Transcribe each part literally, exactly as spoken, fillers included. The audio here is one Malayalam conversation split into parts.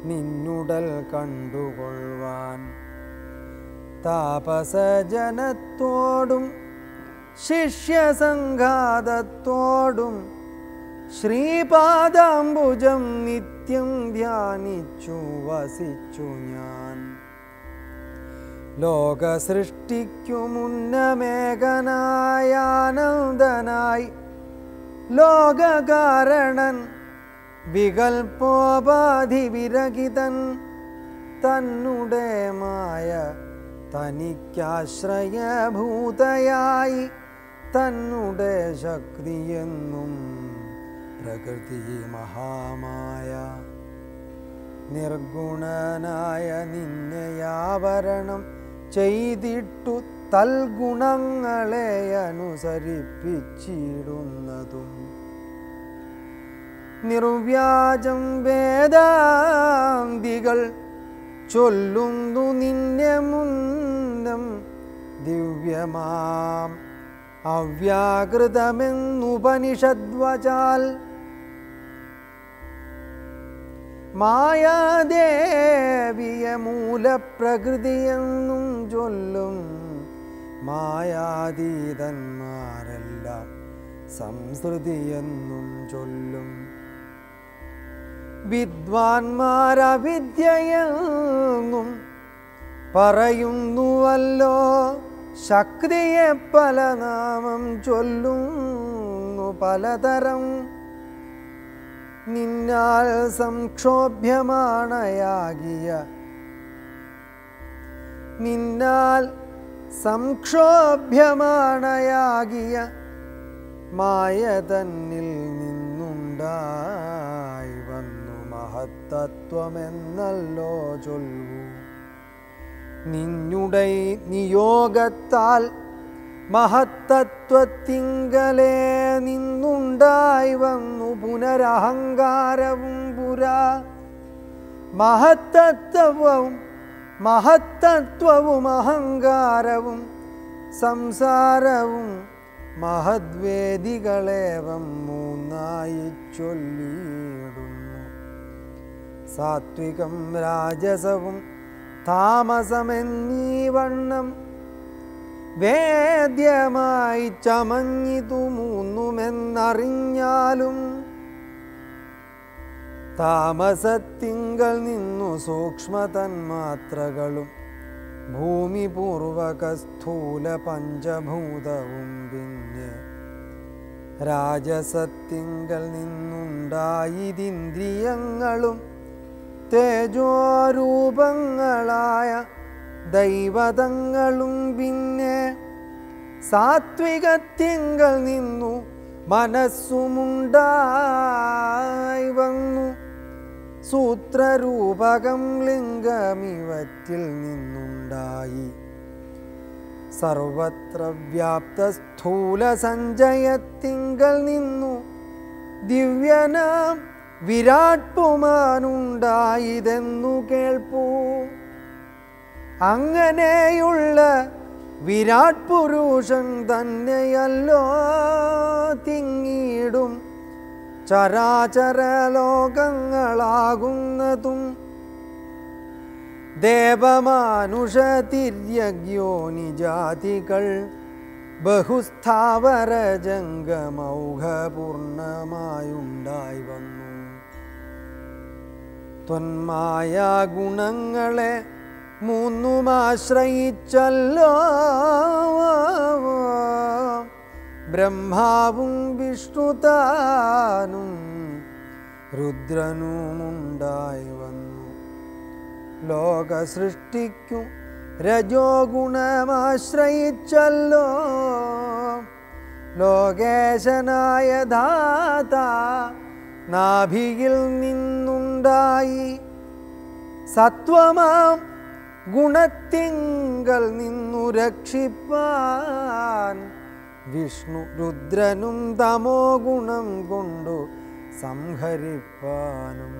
നിന്നുടൽ കണ്ടുകൊള്ളുവാൻ. താപസജനത്തോടും ശിഷ്യസംഘാതത്തോടും ശ്രീപാദാംബുജം നിത്യം ധ്യാനിച്ചു വസിച്ചു ഞാൻ. ലോകസൃഷ്ടിക്കു മുന്നമേകനായാനന്ദനായി ലോകകാരണൻ വികൽപ്പോപാധി വിരഹിതൻ തന്നുടെ മായ തനിക്കാശ്രയഭൂതയായി തന്നുടെ ശക്തിയെന്നും പ്രകൃതി മഹാമായ. നിർഗുണനായ നിന്നെയാവരണം ചെയ്തിട്ടു തൽഗുണങ്ങളെ അനുസരിപ്പിച്ചിടുന്നതും നിർവ്യാജം വേദാന്തികൾ ചൊല്ലുന്നു നിന്നെ മുന്നം ദിവ്യമാം അവ്യാകൃതമെന്നുപനിഷദ്വചാൽ. മായാദേവിയ മൂലപ്രകൃതിയെന്നും ചൊല്ലും മായാതീതന്മാരെല്ലാം സംസൃതിയെന്നും ചൊല്ലും. വിദ്വാൻമാരവിദ്യയെന്നും പറയുന്നുവല്ലോ ശക്തിയെ പല നാമം ചൊല്ലുന്നു പലതരം. നിന്നാൽ സംക്ഷോഭ്യമാണയാകിയ നിന്നാൽ സംക്ഷോഭ്യമാണയാകിയ മായ തന്നിൽ നിന്നുണ്ടായി വന്നു മഹത്തത്വമെന്നല്ലോ ചൊല്ലൂ. നിന്നുടെ നിയോഗത്താൽ മഹത്തത്വത്തിങ്കലേ നിന്നുണ്ടായി വന്നു പുനരഹങ്കാരവും പുരാ. മഹത്തത്വവും മഹത്തത്വവും അഹങ്കാരവും സംസാരവും മഹദ്വേദികളേവം മൂന്നായി ചൊല്ലിയിടുന്നു. സാത്വികം രാജസവും താമസമെന്നീ വണ്ണം വേദ്യമായി ചമഞ്ഞിതു മൂന്നുമെന്നറിഞ്ഞാലും താമസത്തിങ്കൽ നിന്നു സൂക്ഷ്മതന്മാത്രകളും ഭൂമിപൂർവക സ്ഥൂല പഞ്ചഭൂതവും പിന്നെ രാജസത്തിങ്കൽ നിന്നുണ്ടായിതിന്ദ്രിയങ്ങളും തേജോരൂപങ്ങളായ ദൈവതങ്ങളും പിന്നെ സാത്വികത്തിങ്കൽ നിന്നു മനസ്സുമുണ്ടായി വന്നു സൂത്രരൂപകം ലിംഗമിവറ്റിൽ നിന്നുണ്ടായി സർവത്ര വ്യാപ്ത സ്ഥൂല സഞ്ചയത്തിങ്കൽ നിന്നു ദിവ്യനാം വിരാട് പുമാനുണ്ടായിതെന്നു കേൾപ്പൂ. അങ്ങനെയുള്ള വിരാട് പുരുഷൻ തന്നെയല്ലോ തിങ്ങിടും ചരാചര ലോകങ്ങളാകുന്നതും. ദേവമാനുഷ തിര്യഗ്യോനി ജാതികൾ ബഹുസ്ഥാവര ജംഗമൗഘപൂർണമായുണ്ടായി വന്നു. ത്വന്മായാ ഗുണങ്ങളെ മൂന്നുമാശ്രയിച്ചല്ലോ ബ്രഹ്മാവും വിഷ്ണുതാനും രുദ്രനുമുണ്ടായി വന്നു. ലോകസൃഷ്ടിക്കു രജോ ഗുണമാശ്രയിച്ചല്ലോ ലോകേശനായ ധാത നാഭിയിൽ നിന്നുണ്ടായി. സത്വമാം ഗുണത്തിങ്കൽ നിന്നു രക്ഷിപ്പാൻ വിഷ്ണു രുദ്രനും തമോ ഗുണം കൊണ്ടു സംഹരിപ്പാനും.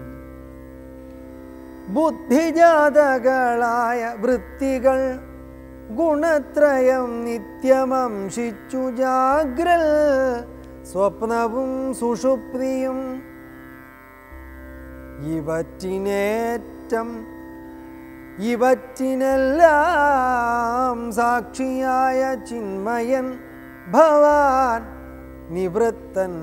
ബുദ്ധിജാതകളായ വൃത്തികൾ ഗുണത്രയം നിത്യമംശിച്ചു ജാഗ്രൽ സ്വപ്നവും സുഷുപ്തിയും. ഇവറ്റിനേറ്റ മാറ്റം ഇവറ്റിനെല്ലാം സാക്ഷിയായ ചിന്മയൻ ഭവാൻ നിവൃത്തൻ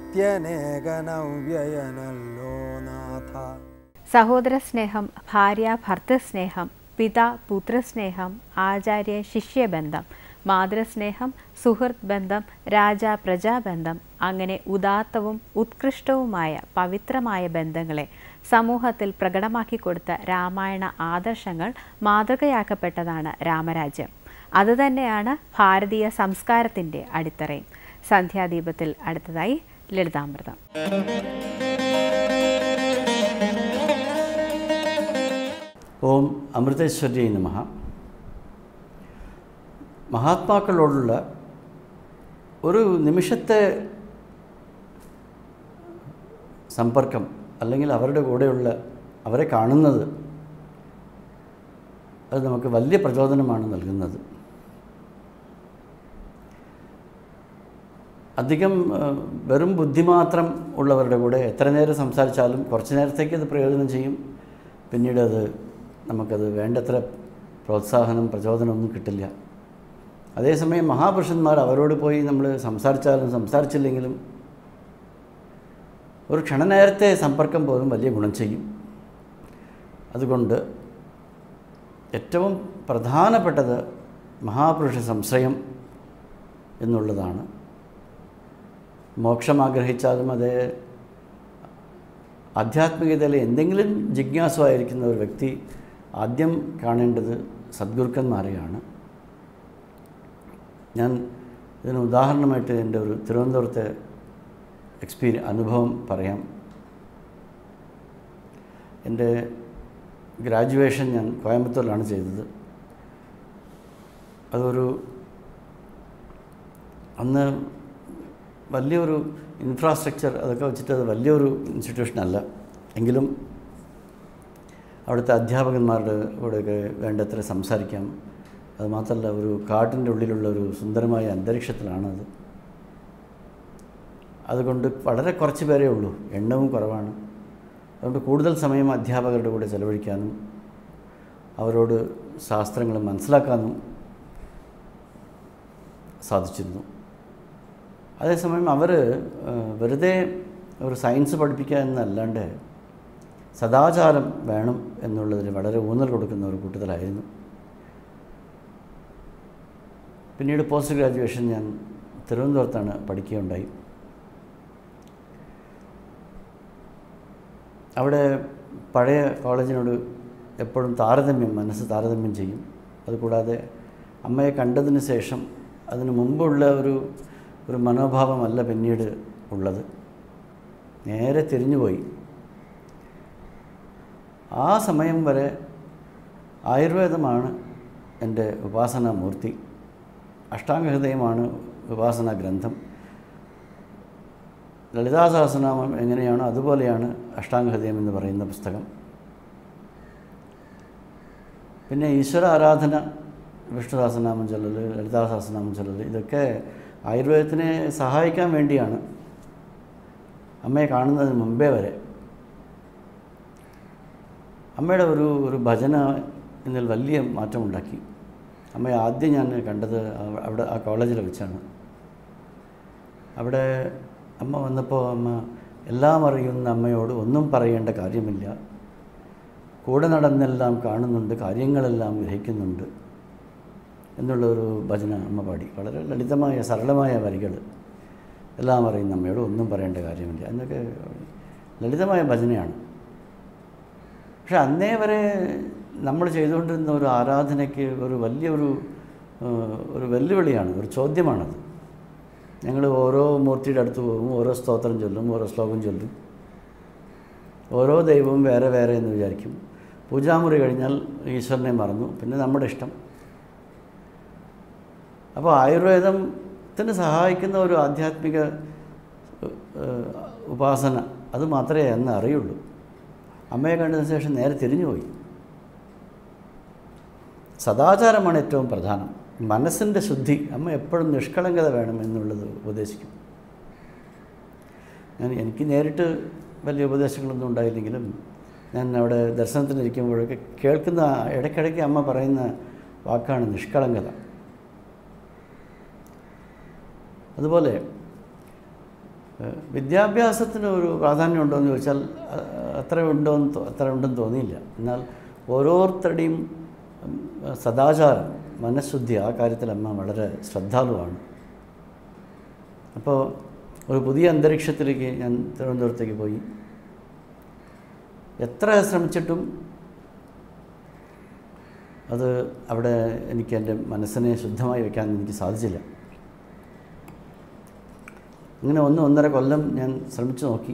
നിത്യനേകനവ്യയനല്ലോ നാഥ. സഹോദര സ്നേഹം, ഭാര്യ ഭർത്തൃസ്നേഹം, പിതാ പുത്രസ്നേഹം, ആചാര്യ ശിഷ്യബന്ധം, മാതൃസ്നേഹം, സുഹൃത്ത് ബന്ധം, രാജാ പ്രജാബന്ധം, അങ്ങനെ ഉദാത്തവും ഉത്കൃഷ്ടവുമായ പവിത്രമായ ബന്ധങ്ങളെ സമൂഹത്തിൽ പ്രകടമാക്കി കൊടുത്ത രാമായണ ആദർശങ്ങൾ മാതൃകയാക്കപ്പെട്ടതാണ് രാമരാജ്യം. അതുതന്നെയാണ് ഭാരതീയ സംസ്കാരത്തിൻ്റെ അടിത്തറയും. സന്ധ്യാദീപത്തിൽ അടുത്തതായി ലളിതാമൃതം. ഓം അമൃതേശ്വര്യ നമഃ. മഹാത്മാക്കളോടുള്ള ഒരു നിമിഷത്തെ സമ്പർക്കം അല്ലെങ്കിൽ അവരുടെ കൂടെയുള്ള അവരെ കാണുന്നത് അത് നമുക്ക് വലിയ പ്രചോദനമാണ് നൽകുന്നത്. അധികം വെറും ബുദ്ധി മാത്രം ഉള്ളവരുടെ കൂടെ എത്ര നേരം സംസാരിച്ചാലും കുറച്ച് നേരത്തേക്ക് അത് പ്രയോജനം ചെയ്യും. പിന്നീട് അത് നമുക്കത് വേണ്ടത്ര പ്രോത്സാഹനം പ്രചോദനമൊന്നും കിട്ടില്ല. അതേസമയം മഹാപുരുഷന്മാർ അവരോട് പോയി നമ്മൾ സംസാരിച്ചാലും സംസാരിച്ചില്ലെങ്കിലും ഒരു ക്ഷണനേരത്തെ സമ്പർക്കം പോലും വലിയ ഗുണം ചെയ്യും. അതുകൊണ്ട് ഏറ്റവും പ്രധാനപ്പെട്ടത് മഹാപുരുഷ സംശ്രയം എന്നുള്ളതാണ്. മോക്ഷം ആഗ്രഹിച്ചാലും അതേ ആധ്യാത്മികതയിൽ എന്തെങ്കിലും ജിജ്ഞാസുവായിരിക്കുന്ന ഒരു വ്യക്തി ആദ്യം കാണേണ്ടത് സദ്ഗുരുക്കന്മാരെയാണ്. ഞാൻ ഇതിന് ഉദാഹരണമായിട്ട് എൻ്റെ ഒരു തിരുവനന്തപുരത്തെ എക്സ്പീരിയൻ അനുഭവം പറയാം. എൻ്റെ ഗ്രാജുവേഷൻ ഞാൻ കോയമ്പത്തൂരിലാണ് ചെയ്തത്. അതൊരു അന്ന് വലിയൊരു ഇൻഫ്രാസ്ട്രക്ചർ അതൊക്കെ വെച്ചിട്ട് അത് വലിയൊരു ഇൻസ്റ്റിറ്റ്യൂഷനല്ല. എങ്കിലും അവിടുത്തെ അധ്യാപകന്മാരുടെ കൂടെയൊക്കെ വേണ്ടത്ര സംസാരിക്കാം. അതുമാത്രമല്ല ഒരു കാട്ടിൻ്റെ ഉള്ളിലുള്ള ഒരു സുന്ദരമായ അന്തരീക്ഷത്തിലാണത്. അതുകൊണ്ട് വളരെ കുറച്ച് പേരേ ഉള്ളൂ, എണ്ണവും കുറവാണ്. അതുകൊണ്ട് കൂടുതൽ സമയം അധ്യാപകരുടെ കൂടെ ചെലവഴിക്കാനും അവരോട് ശാസ്ത്രങ്ങൾ മനസ്സിലാക്കാനും സാധിച്ചിരുന്നു. അതേസമയം അവർ വെറുതെ ഒരു സയൻസ് പഠിപ്പിക്കുക എന്നല്ലാണ്ട് സദാചാരം വേണം എന്നുള്ളതിൽ വളരെ ഊന്നൽ കൊടുക്കുന്ന ഒരു കൂട്ടത്തിലായിരുന്നു. പിന്നീട് പോസ്റ്റ് ഗ്രാജുവേഷൻ ഞാൻ തിരുവനന്തപുരത്താണ് പഠിക്കുകയുണ്ടായി. അവിടെ പഴയ കോളേജിനോട് എപ്പോഴും താരതമ്യം മനസ്സ് താരതമ്യം ചെയ്യും. അതുകൂടാതെ അമ്മയെ കണ്ടതിന് ശേഷം അതിന് മുമ്പുള്ള ഒരു ഒരു മനോഭാവമല്ല പിന്നീട് ഉള്ളത്. നേരെ തിരിഞ്ഞുപോയി. ആ സമയം വരെ ആയുർവേദമാണ് എൻ്റെ ഉപാസനാമൂർത്തി. അഷ്ടാംഗഹൃദയമാണ് ഉപാസനാ ഗ്രന്ഥം. ലളിതാ സഹസ്രനാമം എങ്ങനെയാണോ അതുപോലെയാണ് അഷ്ടാംഗഹൃദയം എന്ന് പറയുന്ന പുസ്തകം. പിന്നെ ഈശ്വര ആരാധന, വിഷ്ണു സഹസ്രനാമം ചൊല്ലൽ, ലളിതാ സഹസ്രനാമം ചൊല്ലൽ, ഇതൊക്കെ ആയുർവേദത്തിനെ സഹായിക്കാൻ വേണ്ടിയാണ്. അമ്മയെ കാണുന്നതിന് മുമ്പേ വരെ അമ്മയുടെ ഒരു ഒരു ഭജന എന്നിൽ വലിയ മാറ്റമുണ്ടാക്കി. അമ്മയെ ആദ്യം ഞാൻ കണ്ടത് അവിടെ ആ കോളേജിൽ വെച്ചാണ്. അവിടെ അമ്മ വന്നപ്പോൾ അമ്മ എല്ലാം അറിയുന്ന അമ്മയോട് ഒന്നും പറയേണ്ട കാര്യമില്ല, കൂടെ നടന്നെല്ലാം കാണുന്നുണ്ട്, കാര്യങ്ങളെല്ലാം ഗ്രഹിക്കുന്നുണ്ട് എന്നുള്ളൊരു ഭജന അമ്മ പാടി. വളരെ ലളിതമായ സരളമായ വരികൾ. എല്ലാം അറിയുന്ന അമ്മയോട് ഒന്നും പറയേണ്ട കാര്യമില്ല എന്നൊക്കെ ലളിതമായ ഭജനയാണ്. പക്ഷെ അന്നേ വരെ നമ്മൾ ചെയ്തുകൊണ്ടിരുന്ന ഒരു ആരാധനയ്ക്ക് ഒരു വലിയൊരു ഒരു വെല്ലുവിളിയാണ്, ഒരു ചോദ്യമാണത്. ഞങ്ങൾ ഓരോ മൂർത്തിയുടെ അടുത്ത് പോകും, ഓരോ സ്തോത്രം ചൊല്ലും, ഓരോ ശ്ലോകം ചൊല്ലും, ഓരോ ദൈവവും വേറെ വേറെ എന്ന് വിചാരിക്കും. പൂജാമുറി കഴിഞ്ഞാൽ ഈശ്വരനെ മറന്നു, പിന്നെ നമ്മുടെ ഇഷ്ടം. അപ്പോൾ ആയുർവേദത്തിന് സഹായിക്കുന്ന ഒരു ആധ്യാത്മിക ഉപാസന അത് മാത്രമേ അന്ന് അറിയുള്ളൂ. അമ്മയെ കണ്ടതിന് ശേഷം നേരെ തിരിഞ്ഞുപോയി. സദാചാരമാണ് ഏറ്റവും പ്രധാനം. മനസ്സിൻ്റെ ശുദ്ധി. അമ്മ എപ്പോഴും നിഷ്കളങ്കത വേണം എന്നുള്ളത് ഉപദേശിക്കും. ഞാൻ എനിക്ക് നേരിട്ട് വലിയ ഉപദേശങ്ങളൊന്നും ഉണ്ടായില്ലെങ്കിലും ഞാൻ അവിടെ ദർശനത്തിനിരിക്കുമ്പോഴൊക്കെ കേൾക്കുന്ന ഇടയ്ക്കിടയ്ക്ക് അമ്മ പറയുന്ന വാക്കാണ് നിഷ്കളങ്കത. അതുപോലെ വിദ്യാഭ്യാസത്തിന് ഒരു പ്രാധാന്യം ഉണ്ടോ എന്ന് ചോദിച്ചാൽ അത്ര ഉണ്ടോ എന്ന് അത്ര ഉണ്ടെന്ന് തോന്നിയില്ല. എന്നാൽ ഓരോരുത്തരുടെയും സദാചാരം, മനഃശുദ്ധി, ആ കാര്യത്തിൽ അമ്മ വളരെ ശ്രദ്ധാലുവാണ്. അപ്പോൾ ഒരു പുതിയ അന്തരീക്ഷത്തിലേക്ക് ഞാൻ തിരുവനന്തപുരത്തേക്ക് പോയി. എത്ര ശ്രമിച്ചിട്ടും അത് അവിടെ എനിക്ക് എൻ്റെ മനസ്സിനെ ശുദ്ധമായി വയ്ക്കാൻ എനിക്ക് സാധിച്ചില്ല. അങ്ങനെ ഒന്ന് ഒന്നര കൊല്ലം ഞാൻ ശ്രമിച്ചു നോക്കി,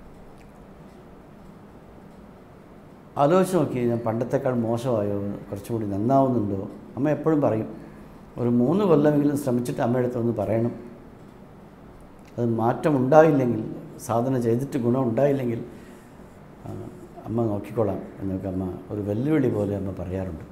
ആലോചിച്ച് നോക്കി, ഞാൻ പണ്ടത്തെക്കാൾ മോശമായോ, കുറച്ചുകൂടി നന്നാവുന്നുണ്ടോ. അമ്മ എപ്പോഴും പറയും, ഒരു മൂന്ന് കൊല്ലമെങ്കിലും ശ്രമിച്ചിട്ട് അമ്മയുടെ അടുത്ത് ഒന്ന് പറയണം. അത് മാറ്റം ഉണ്ടായില്ലെങ്കിൽ, സാധന ചെയ്തിട്ട് ഗുണം ഉണ്ടായില്ലെങ്കിൽ അമ്മ നോക്കിക്കോളാം എന്നൊക്കെ അമ്മ ഒരു വെല്ലുവിളി പോലെ അമ്മ പറയാറുണ്ട്.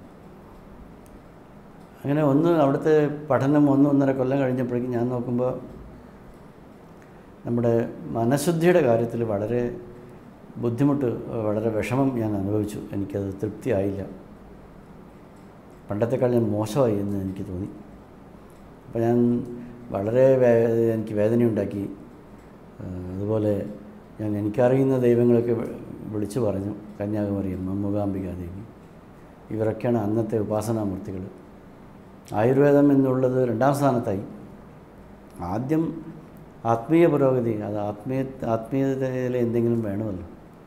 അങ്ങനെ ഒന്ന് അവിടുത്തെ പഠനം ഒന്ന് ഒന്നര കൊല്ലം കഴിഞ്ഞപ്പോഴേക്കും ഞാൻ നോക്കുമ്പോൾ നമ്മുടെ മനഃശുദ്ധിയുടെ കാര്യത്തിൽ വളരെ ബുദ്ധിമുട്ട്, വളരെ വിഷമം ഞാൻ അനുഭവിച്ചു. എനിക്കത് തൃപ്തിയായില്ല. പണ്ടത്തെക്കാൾ ഞാൻ മോശമായി എന്ന് എനിക്ക് തോന്നി. അപ്പോൾ ഞാൻ വളരെ വേ എനിക്ക് വേദനയുണ്ടാക്കി. അതുപോലെ ഞാൻ എനിക്കറിയുന്ന ദൈവങ്ങളൊക്കെ വിളിച്ചു പറഞ്ഞു. കന്യാകുമാരിയമ്മ, മൂകാംബികാദേവി, ഇവരൊക്കെയാണ് അന്നത്തെ ഉപാസനാമൂർത്തികൾ. ആയുർവേദം എന്നുള്ളത് രണ്ടാം സ്ഥാനത്തായി. ആദ്യം ആത്മീയ പുരോഗതി, അത് ആത്മീയ ആത്മീയതയിൽ എന്തെങ്കിലും വേണമല്ലോ.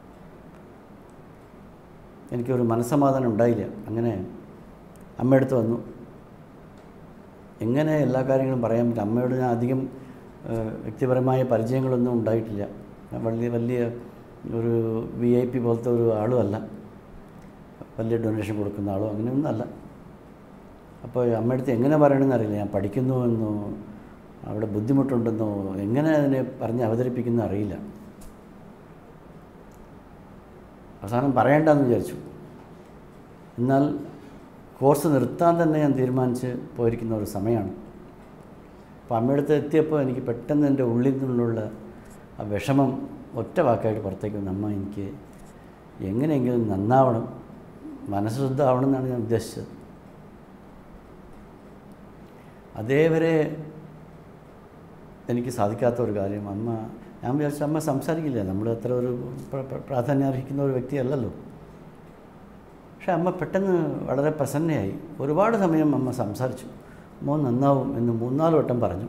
എനിക്കൊരു മനസ്സമാധാനം ഉണ്ടായില്ല. അങ്ങനെ അമ്മയടുത്ത് വന്നു. എങ്ങനെ എല്ലാ കാര്യങ്ങളും പറയാൻ പറ്റും? അമ്മയോട് ഞാൻ അധികം വ്യക്തിപരമായ പരിചയങ്ങളൊന്നും ഉണ്ടായിട്ടില്ല. വലിയ വലിയ ഒരു വി ഐ പി പോലത്തെ ഒരു ആളും അല്ല, വലിയ ഡൊണേഷൻ കൊടുക്കുന്ന ആളും അങ്ങനെയൊന്നും അല്ല. അപ്പോൾ അമ്മയടുത്ത് എങ്ങനെ പറയണമെന്ന് അറിയില്ല. ഞാൻ പഠിക്കുന്നുവെന്നോ അവിടെ ബുദ്ധിമുട്ടുണ്ടെന്നോ എങ്ങനെ അതിനെ പറഞ്ഞ് അവതരിപ്പിക്കുന്ന അറിയില്ല. അവസാനം പറയേണ്ടെന്ന് വിചാരിച്ചു. എന്നാൽ കോഴ്സ് നിർത്താൻ തന്നെ ഞാൻ തീരുമാനിച്ച് പോയിരിക്കുന്ന ഒരു സമയമാണ്. അപ്പോൾ അമ്മയടുത്ത് എത്തിയപ്പോൾ എനിക്ക് പെട്ടെന്ന് എൻ്റെ ഉള്ളിൽ നിന്നുള്ള ആ വിഷമം ഒറ്റ വാക്കായിട്ട് പുറത്തേക്ക് വന്നു. അമ്മ, എനിക്ക് എങ്ങനെയെങ്കിലും നന്നാവണം, മനസ്സുദ്ധമാവണം എന്നാണ് ഞാൻ ഉദ്ദേശിച്ചത്. അതേവരെ എനിക്ക് സാധിക്കാത്ത ഒരു കാര്യം, അമ്മ, ഞാൻ വിചാരിച്ച അമ്മ സംസാരിക്കില്ല, നമ്മൾ അത്ര ഒരു പ്രാധാന്യം അർഹിക്കുന്ന ഒരു വ്യക്തിയല്ലല്ലോ. പക്ഷെ അമ്മ പെട്ടെന്ന് വളരെ പ്രസന്നയായി. ഒരുപാട് സമയം അമ്മ സംസാരിച്ചു. മോൻ നന്നാവും എന്ന് മൂന്നാല് വട്ടം പറഞ്ഞു.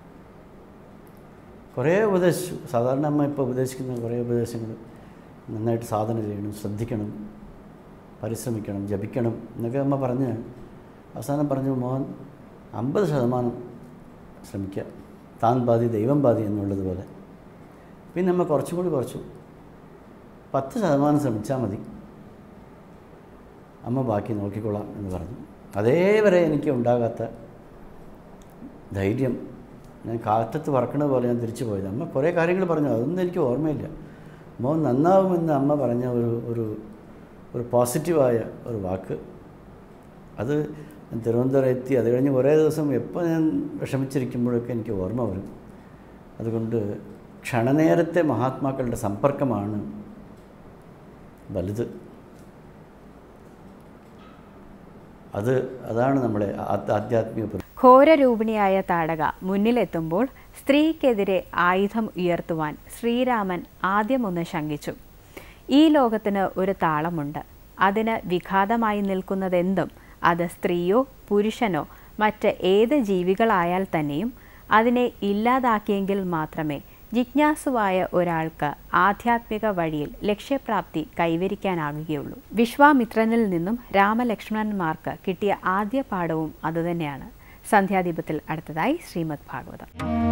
കുറേ ഉപദേശിച്ചു. സാധാരണ അമ്മ ഇപ്പോൾ ഉപദേശിക്കുന്ന കുറേ ഉപദേശങ്ങൾ, നന്നായിട്ട് സാധന ചെയ്യണം, ശ്രദ്ധിക്കണം, പരിശ്രമിക്കണം, ജപിക്കണം എന്നൊക്കെ അമ്മ പറഞ്ഞ് അവസാനം പറഞ്ഞു, മോൻ അമ്പത് ശതമാനം ശ്രമിക്കുക, താൻ ബാധി ദൈവം ബാധി എന്നുള്ളതുപോലെ. പിന്നെ അമ്മ കുറച്ചും കൂടി കുറച്ചു, പത്ത് ശതമാനം ശ്രമിച്ചാൽ മതി, അമ്മ ബാക്കി നോക്കിക്കൊള്ളാം എന്ന് പറഞ്ഞു. അതേവരെ എനിക്ക് ഉണ്ടാകാത്ത ധൈര്യം, ഞാൻ കാറ്റത്ത് പറക്കണ പോലെ ഞാൻ തിരിച്ചു പോയത്. അമ്മ കുറേ കാര്യങ്ങൾ പറഞ്ഞു, അതൊന്നും എനിക്ക് ഓർമ്മയില്ല. മോൻ നന്നാവുമെന്ന് അമ്മ പറഞ്ഞ ഒരു ഒരു ഒരു പോസിറ്റീവായ ഒരു വാക്ക്, അത് തിരുവനന്തപുരം എത്തി. അത് കഴിഞ്ഞ് കുറേ ദിവസം എപ്പോൾ ഞാൻ വിഷമിച്ചിരിക്കുമ്പോഴൊക്കെ എനിക്ക് ഓർമ്മ വരും. അതുകൊണ്ട് ക്ഷണനേരത്തെ മഹാത്മാക്കളുടെ സമ്പർക്കമാണ് വലുത്. അത് അതാണ് നമ്മളെ ആധ്യാത്മിക. ഘോരരൂപിണിയായ താടക മുന്നിലെത്തുമ്പോൾ സ്ത്രീക്കെതിരെ ആയുധം ഉയർത്തുവാൻ ശ്രീരാമൻ ആദ്യമൊന്ന് ശങ്കിച്ചു. ഈ ലോകത്തിന് ഒരു താളമുണ്ട്. അതിന് വിഘാതമായി നിൽക്കുന്നതെന്തും, അത് സ്ത്രീയോ പുരുഷനോ മറ്റ് ഏത് ജീവികളായാൽ തന്നെയും അതിനെ ഇല്ലാതാക്കിയെങ്കിൽ മാത്രമേ ജിജ്ഞാസുവായ ഒരാൾക്ക് ആധ്യാത്മിക വഴിയിൽ ലക്ഷ്യപ്രാപ്തി കൈവരിക്കാനാകുകയുള്ളൂ. വിശ്വാമിത്രനിൽ നിന്നും രാമലക്ഷ്മണന്മാർക്ക് കിട്ടിയ ആദ്യ പാഠവും അതുതന്നെയാണ്. സന്ധ്യാദീപത്തിൽ അടുത്തതായി ശ്രീമദ് ഭാഗവതം.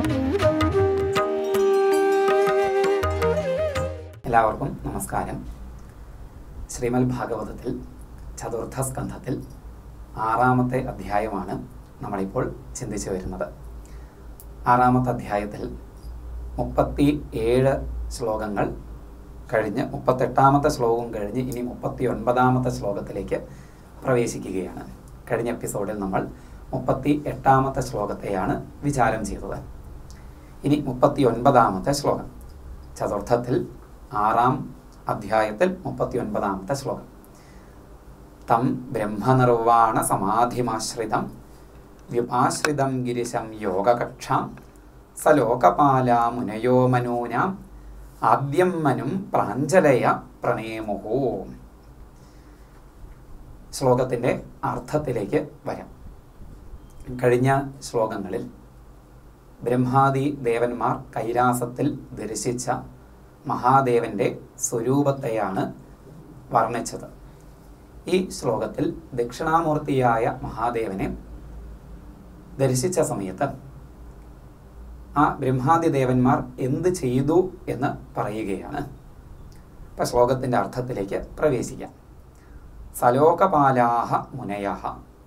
എല്ലാവർക്കും നമസ്കാരം. ശ്രീമദ് ഭാഗവതത്തിൽ ചതുർത്ഥ സ്കന്ധത്തിൽ ആറാമത്തെ അധ്യായമാണ് നമ്മളിപ്പോൾ ചിന്തിച്ചു വരുന്നത്. ആറാമത്തെ അധ്യായത്തിൽ മുപ്പത്തി ഏഴ് ശ്ലോകങ്ങൾ കഴിഞ്ഞ് മുപ്പത്തെട്ടാമത്തെ ശ്ലോകം കഴിഞ്ഞ് ഇനി മുപ്പത്തി ഒൻപതാമത്തെ ശ്ലോകത്തിലേക്ക് പ്രവേശിക്കുകയാണ്. കഴിഞ്ഞ എപ്പിസോഡിൽ നമ്മൾ മുപ്പത്തി എട്ടാമത്തെ ശ്ലോകത്തെയാണ് വിചാരം ചെയ്തത്. ഇനി മുപ്പത്തി ഒൻപതാമത്തെ ശ്ലോകം, ചതുർത്ഥത്തിൽ ആറാം അധ്യായത്തിൽ മുപ്പത്തി ഒൻപതാമത്തെ ശ്ലോകം. തം ബ്രഹ്മനിർവാണ സമാധിമാശ്രിതം വ്യുപാശ്രിതം ഗിരിശം യോഗകക്ഷാം സ ലോകപാലാ മുനയോ മനൂനാം ആദ്യം മനും പ്രാഞ്ജലയ പ്രണേമുഹോ. ശ്ലോകത്തിൻ്റെ അർത്ഥത്തിലേക്ക് വരാം. കഴിഞ്ഞ ശ്ലോകങ്ങളിൽ ബ്രഹ്മാദി ദേവന്മാർ കൈലാസത്തിൽ ദർശിച്ച മഹാദേവൻ്റെ സ്വരൂപത്തെയാണ് വർണ്ണിച്ചത്. ഈ ശ്ലോകത്തിൽ ദക്ഷിണാമൂർത്തിയായ മഹാദേവനെ ദർശിച്ച സമയത്ത് ആ ബ്രഹ്മാദി ദേവന്മാർ എന്ത് ചെയ്തു എന്ന് പറയുകയാണ്. അപ്പം ശ്ലോകത്തിൻ്റെ അർത്ഥത്തിലേക്ക് പ്രവേശിക്കാം. സലോകപാലാഹ മുനയഃ,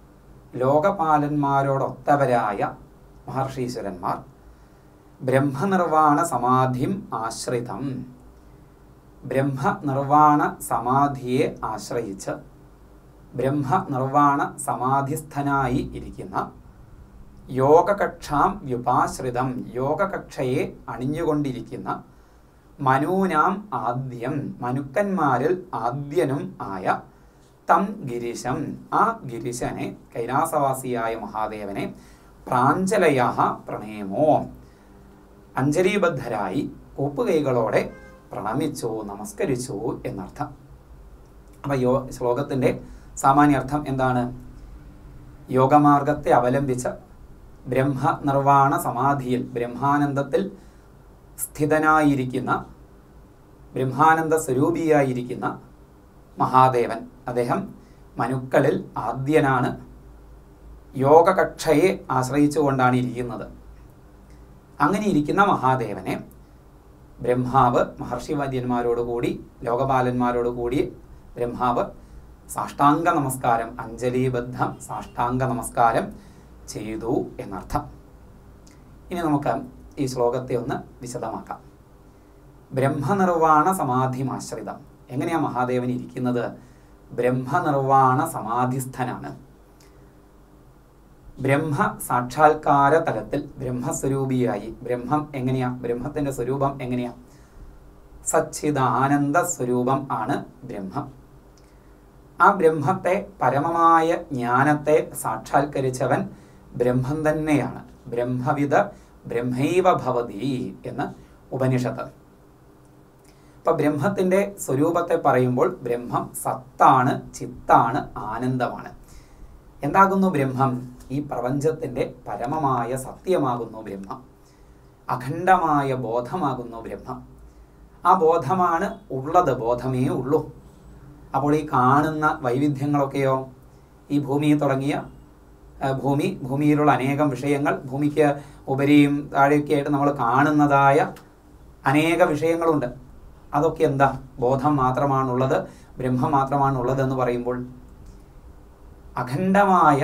ലോകപാലന്മാരോടൊത്തവരായ മഹർഷീശ്വരന്മാർ ബ്രഹ്മനിർവാണ സമാധിം ആശ്രിതം, ബ്രഹ്മനിർവാണ സമാധിയെ ആശ്രയിച്ച് ബ്രഹ്മനിർവാണ സമാധിസ്ഥനായി ഇരിക്കുന്ന യോഗകക്ഷാം വ്യുപാശ്രിതം, യോഗകക്ഷയെ അണിഞ്ഞുകൊണ്ടിരിക്കുന്ന മനൂനാം ആദ്യം, മനുക്കന്മാരിൽ ആദ്യനും ആയ തം ഗിരിശം, ആ ഗിരിശനെ കൈലാസവാസിയായ മഹാദേവനെ പ്രാഞ്ജലയഃ പ്രണേമോ, അഞ്ജലിബദ്ധരായി കൂപ്പുകൈകളോടെ പ്രണമിച്ചു, നമസ്കരിച്ചു എന്നർത്ഥം. അപ്പം യോ ശ്ലോകത്തിൻ്റെ സാമാന്യർത്ഥം എന്താണ്? യോഗമാർഗത്തെ അവലംബിച്ച ബ്രഹ്മനിർവാണ സമാധിയിൽ ബ്രഹ്മാനന്ദത്തിൽ സ്ഥിതനായിരിക്കുന്ന ബ്രഹ്മാനന്ദ സ്വരൂപിയായിരിക്കുന്ന മഹാദേവൻ, അദ്ദേഹം മനുക്കളിൽ ആദ്യനാണ്. യോഗകക്ഷയെ ആശ്രയിച്ചുകൊണ്ടാണ് ഇരിക്കുന്നത്. അങ്ങനെ ഇരിക്കുന്ന മഹാദേവനെ ബ്രഹ്മാവ് മഹർഷിവൈദ്യന്മാരോടുകൂടി ലോകപാലന്മാരോടുകൂടി ബ്രഹ്മാവ് സാഷ്ടാംഗ നമസ്കാരം, അഞ്ജലിബദ്ധം സാഷ്ടാംഗ നമസ്കാരം ചെയ്തു എന്നർത്ഥം. ഇനി നമുക്ക് ഈ ശ്ലോകത്തെ ഒന്ന് വിശദമാക്കാം. ബ്രഹ്മനിർവാണ സമാധിമാശ്രിതം, എങ്ങനെയാണ് മഹാദേവൻ ഇരിക്കുന്നത്? ബ്രഹ്മനിർവാണ സമാധിസ്ഥനാണ്. ബ്രഹ്മ സാക്ഷാത്കാര തലത്തിൽ ബ്രഹ്മസ്വരൂപിയായി, ബ്രഹ്മം എങ്ങനെയാ? ബ്രഹ്മത്തിൻ്റെ സ്വരൂപം എങ്ങനെയാ? സച്ചിദാനന്ദ സ്വരൂപം ആണ് ബ്രഹ്മം. ആ ബ്രഹ്മത്തെ, പരമമായ ജ്ഞാനത്തെ സാക്ഷാത്കരിച്ചവൻ ബ്രഹ്മം തന്നെയാണ്. ബ്രഹ്മവിദ ബ്രഹ്മൈവ ഭവതി എന്ന് ഉപനിഷത്ത്. ഇപ്പൊ ബ്രഹ്മത്തിന്റെ സ്വരൂപത്തെ പറയുമ്പോൾ ബ്രഹ്മം സത്താണ്, ചിത്താണ്, ആനന്ദമാണ്. എന്താകുന്നു ബ്രഹ്മം? ഈ പ്രപഞ്ചത്തിന്റെ പരമമായ സത്യമാകുന്നു ബ്രഹ്മം. അഖണ്ഡമായ ബോധമാകുന്നു ബ്രഹ്മം. ആ ബോധമാണ് ഉള്ളത്, ബോധമേ ഉള്ളൂ. അപ്പോൾ ഈ കാണുന്ന വൈവിധ്യങ്ങളൊക്കെയോ, ഈ ഭൂമി തുടങ്ങിയ ഭൂമി, ഭൂമിയിലുള്ള അനേകം വിഷയങ്ങൾ, ഭൂമിക്ക് ഉപരിയും താഴെയൊക്കെ ആയിട്ട് നമ്മൾ കാണുന്നതായ അനേക വിഷയങ്ങളുണ്ട്. അതൊക്കെ എന്താ? ബോധം മാത്രമാണുള്ളത്, ബ്രഹ്മം മാത്രമാണുള്ളത് എന്ന് പറയുമ്പോൾ അഖണ്ഡമായ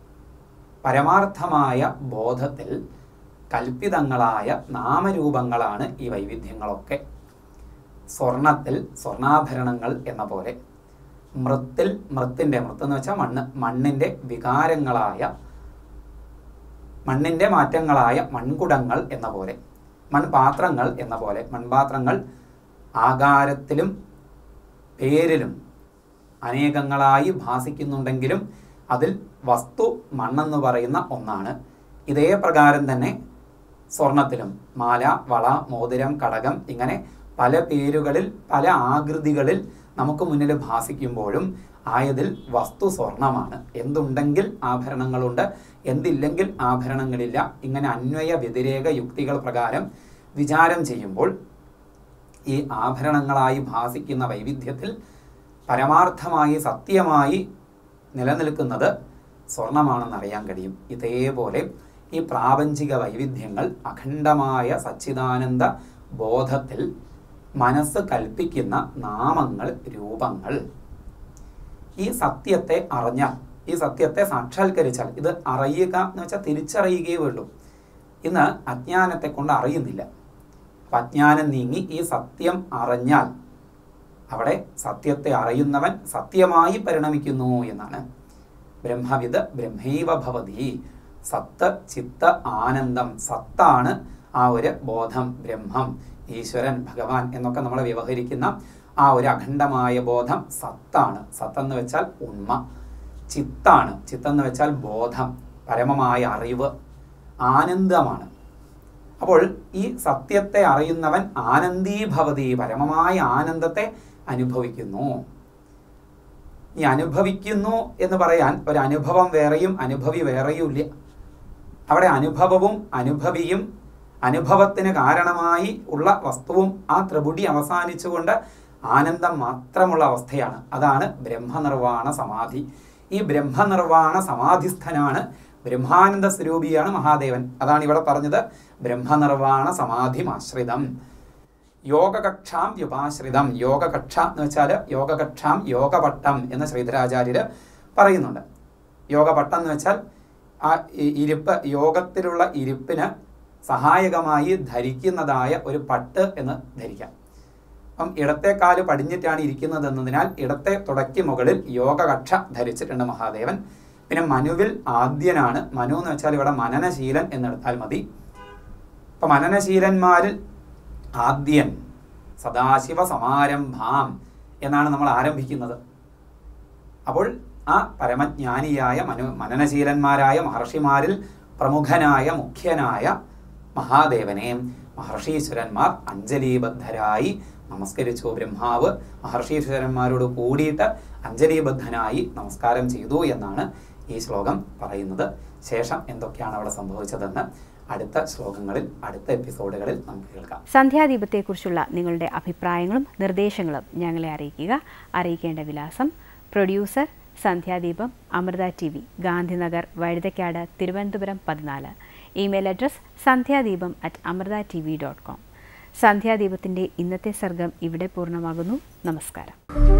പരമാർത്ഥമായ ബോധത്തിൽ കൽപ്പിതങ്ങളായ നാമരൂപങ്ങളാണ് ഈ വൈവിധ്യങ്ങളൊക്കെ. സ്വർണത്തിൽ സ്വർണാഭരണങ്ങൾ എന്ന പോലെ, മൃത്തിൽ മൃത്തിൻ്റെ, മൃത്ത് എന്ന് വെച്ചാൽ മണ്ണ്, മണ്ണിൻ്റെ വികാരങ്ങളായ, മണ്ണിൻ്റെ മാറ്റങ്ങളായ മൺകുടങ്ങൾ എന്ന പോലെ, മൺപാത്രങ്ങൾ എന്ന പോലെ. മൺപാത്രങ്ങൾ ആകാരത്തിലും പേരിലും അനേകങ്ങളായി ഭാസിക്കുന്നുണ്ടെങ്കിലും അതിൽ വസ്തു മണ്ണെന്ന് പറയുന്ന ഒന്നാണ്. ഇതേ പ്രകാരം തന്നെ സ്വർണത്തിലും മാല, വള, മോതിരം, കടകം, ഇങ്ങനെ പല പേരുകളിൽ പല ആകൃതികളിൽ നമുക്ക് മുന്നിൽ ഭാസിക്കുമ്പോഴും ആയതിൽ വസ്തു സ്വർണമാണ്. എന്തുണ്ടെങ്കിൽ ആഭരണങ്ങളുണ്ട്, എന്തില്ലെങ്കിൽ ആഭരണങ്ങളില്ല. ഇങ്ങനെ അന്വയ വ്യതിരേക യുക്തികൾ പ്രകാരം വിചാരം ചെയ്യുമ്പോൾ ഈ ആഭരണങ്ങളായി ഭാസിക്കുന്ന വൈവിധ്യത്തിൽ പരമാർത്ഥമായി സത്യമായി നിലനിൽക്കുന്നത് സ്വർണമാണെന്നറിയാൻ കഴിയും. ഇതേപോലെ ഈ പ്രാപഞ്ചിക വൈവിധ്യങ്ങൾ അഖണ്ഡമായ സച്ചിദാനന്ദ ബോധത്തിൽ മനസ്സ് കൽപ്പിക്കുന്ന നാമങ്ങൾ, രൂപങ്ങൾ, ഈ സത്യത്തെ അറിഞ്ഞാൽ, ഈ സത്യത്തെ സാക്ഷാത്കരിച്ചാൽ, ഇത് അറിയുക എന്ന് വെച്ചാൽ തിരിച്ചറിയുകയേ വേണ്ടൂ. ഇന്ന് അജ്ഞാനത്തെ കൊണ്ട് അറിയുന്നില്ല. അപ്പം അജ്ഞാനം നീങ്ങി ഈ സത്യം അറിഞ്ഞാൽ അവിടെ സത്യത്തെ അറിയുന്നവൻ സത്യമായി പരിണമിക്കുന്നു എന്നാണ്. ബ്രഹ്മവിദ് ബ്രഹ്മൈവ ഭവതി, സത്ത് ചിത്ത ആനന്ദം, സത്താണ് ആ ഒരു ബോധം, ബ്രഹ്മം, ഈശ്വരൻ, ഭഗവാൻ എന്നൊക്കെ നമ്മൾ വ്യവഹരിക്കുന്ന ആ ഒരു അഖണ്ഡമായ ബോധം സത്താണ്. സത്തെന്ന് വെച്ചാൽ ഉണ്മ. ചിത്താണ്. ചിത്തെന്ന് വെച്ചാൽ ബോധം, പരമമായ അറിവ്, ആനന്ദമാണ്. അപ്പോൾ ഈ സത്യത്തെ അറിയുന്നവൻ ആനന്ദീഭവതി, പരമമായ ആനന്ദത്തെ അനുഭവിക്കുന്നു. ഈ അനുഭവിക്കുന്നു എന്ന് പറയാൻ ഒരു അനുഭവം വേറെയും അനുഭവി വേറെയും ഇല്ല. അവിടെ അനുഭവവും അനുഭവിയും അനുഭവത്തിന് കാരണമായി ഉള്ള വസ്തുവും ആ ത്രിപുടി അവസാനിച്ചുകൊണ്ട് ആനന്ദം മാത്രമുള്ള അവസ്ഥയാണ്. അതാണ് ബ്രഹ്മനിർവാണ സമാധി. ഈ ബ്രഹ്മനിർവാണ സമാധിസ്ഥനാണ്, ബ്രഹ്മാനന്ദ സ്വരൂപിയാണ് മഹാദേവൻ. അതാണ് ഇവിടെ പറഞ്ഞത് ബ്രഹ്മനിർവാണ സമാധിമാശ്രിതം. യോഗകക്ഷാം വ്യുപാശ്രിതം. യോഗകക്ഷ എന്ന് വെച്ചാൽ യോഗകക്ഷാം യോഗപട്ടം എന്ന് ശ്രീധരാചാര്യർ പറയുന്നുണ്ട്. യോഗപട്ടം എന്ന് വെച്ചാൽ ആ ഇരിപ്പ്, യോഗത്തിലുള്ള ഇരിപ്പിന് സഹായകമായി ധരിക്കുന്നതായ ഒരു പട്ട് എന്ന് ധരിക്കാം. അപ്പം ഇടത്തെ കാല് പടിഞ്ഞിട്ടാണ് ഇരിക്കുന്നത് എന്നതിനാൽ ഇടത്തെ തുടയ്ക്ക് മുകളിൽ യോഗകക്ഷ ധരിച്ചിട്ടുണ്ട് മഹാദേവൻ. പിന്നെ മനുവിൽ ആദ്യനാണ്. മനു എന്ന് വെച്ചാൽ ഇവിടെ മനനശീലൻ എന്നെടുത്താൽ മതി. അപ്പം മനനശീലന്മാരിൽ ആദ്യൻ, സദാശിവ സമാരംഭാം എന്നാണ് നമ്മൾ ആരംഭിക്കുന്നത്. അപ്പോൾ ആ പരമജ്ഞാനിയായ മനു മനനശീലന്മാരായ മഹർഷിമാരിൽ പ്രമുഖനായ മുഖ്യനായ മഹാദേവനെ മഹർഷീശ്വരന്മാർ അഞ്ജലീബദ്ധരായി നമസ്കരിച്ചു. ബ്രഹ്മാവ് മഹർഷീശ്വരന്മാരോട് കൂടിയിട്ട് അഞ്ജലീബദ്ധനായി നമസ്കാരം ചെയ്തു എന്നാണ് ഈ ശ്ലോകം പറയുന്നത്. ശേഷം എന്തൊക്കെയാണ് അവിടെ സംഭവിച്ചതെന്ന് അടുത്ത ശ്ലോകങ്ങളിൽ, അടുത്ത എപ്പിസോഡുകളിൽ നമുക്ക് കേൾക്കാം. സന്ധ്യാദീപത്തെക്കുറിച്ചുള്ള നിങ്ങളുടെ അഭിപ്രായങ്ങളും നിർദ്ദേശങ്ങളും ഞങ്ങളെ അറിയിക്കുക. അറിയിക്കേണ്ട വിലാസം: producer Sandhyadeepam, Amrita T V, Gandhinagar, Vazhuthacaud, Thiruvananthapuram പതിനാല്. Email address Sandhyadeepam at Amrita T V dot com. സന്ധ്യാദീപത്തിൻ്റെ ഇന്നത്തെ സർഗം ഇവിടെ പൂർണ്ണമാകുന്നു. നമസ്കാരം.